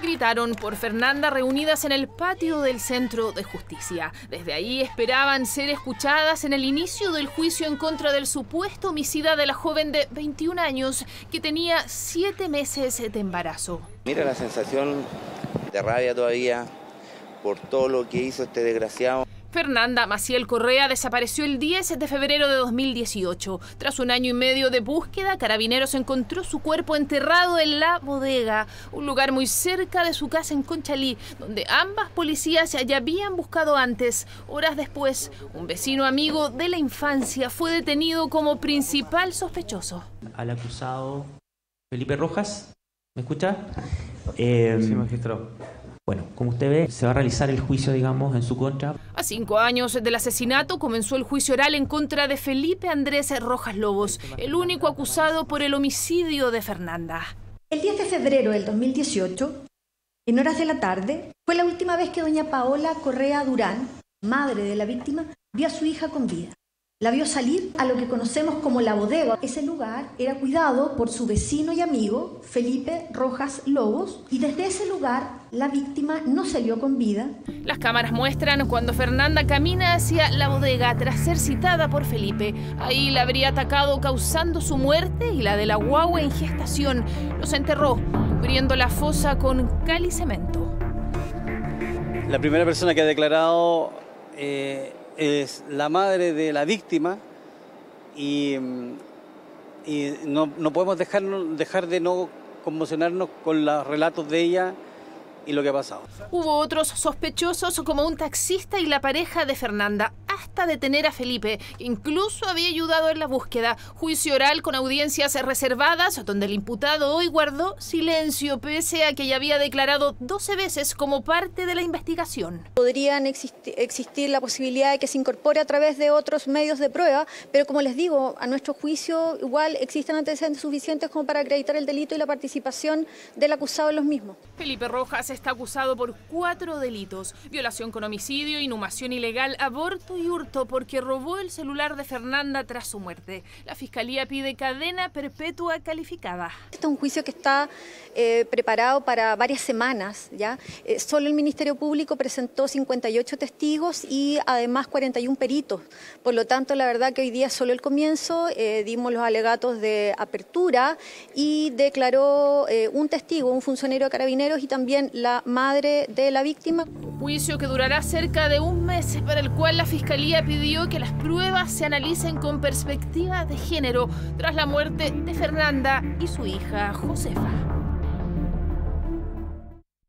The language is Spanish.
gritaron por Fernanda reunidas en el patio del Centro de Justicia. Desde ahí esperaban ser escuchadas en el inicio del juicio en contra del supuesto homicida de la joven de 21 años que tenía 7 meses de embarazo. Mira la sensación de rabia todavía por todo lo que hizo este desgraciado. Fernanda Maciel Correa desapareció el 10 de febrero de 2018. Tras 1 año y medio de búsqueda, Carabineros encontró su cuerpo enterrado en La Bodega, un lugar muy cerca de su casa en Conchalí, donde ambas policías ya habían buscado antes. Horas después, un vecino amigo de la infancia fue detenido como principal sospechoso. Al acusado Felipe Rojas, ¿me escucha? Sí, magistrado. Bueno, como usted ve, se va a realizar el juicio, digamos, en su contra. A 5 años del asesinato comenzó el juicio oral en contra de Felipe Andrés Rojas Lobos, el único acusado por el homicidio de Fernanda. El 10 de febrero del 2018, en horas de la tarde, fue la última vez que doña Paola Correa Durán, madre de la víctima, vio a su hija con vida. La vio salir a lo que conocemos como La Bodega. Ese lugar era cuidado por su vecino y amigo, Felipe Rojas Lobos, y desde ese lugar la víctima no salió con vida. Las cámaras muestran cuando Fernanda camina hacia La Bodega tras ser citada por Felipe. Ahí la habría atacado causando su muerte y la de la guagua en gestación. Los enterró, cubriendo la fosa con cal y cemento. La primera persona que ha declarado es la madre de la víctima y no podemos dejar de no conmocionarnos con los relatos de ella y lo que ha pasado. Hubo otros sospechosos como un taxista y la pareja de Fernanda, hasta detener a Felipe, que incluso había ayudado en la búsqueda. Juicio oral con audiencias reservadas, donde el imputado hoy guardó silencio, pese a que ya había declarado 12 veces como parte de la investigación. Podrían existir la posibilidad de que se incorpore a través de otros medios de prueba, pero como les digo, a nuestro juicio igual existen antecedentes suficientes como para acreditar el delito y la participación del acusado en los mismos. Felipe Rojas está acusado por 4 delitos: violación con homicidio, inhumación ilegal, aborto y hurto, porque robó el celular de Fernanda tras su muerte. La Fiscalía pide cadena perpetua calificada. Este es un juicio que está preparado para varias semanas, ¿ya? Solo el Ministerio Público presentó 58 testigos y además 41 peritos. Por lo tanto, la verdad que hoy día es solo el comienzo. Dimos los alegatos de apertura y declaró un testigo, un funcionario de Carabineros y también la madre de la víctima. Juicio que durará cerca de 1 mes, para el cual la Fiscalía pidió que las pruebas se analicen con perspectiva de género tras la muerte de Fernanda y su hija Josefa.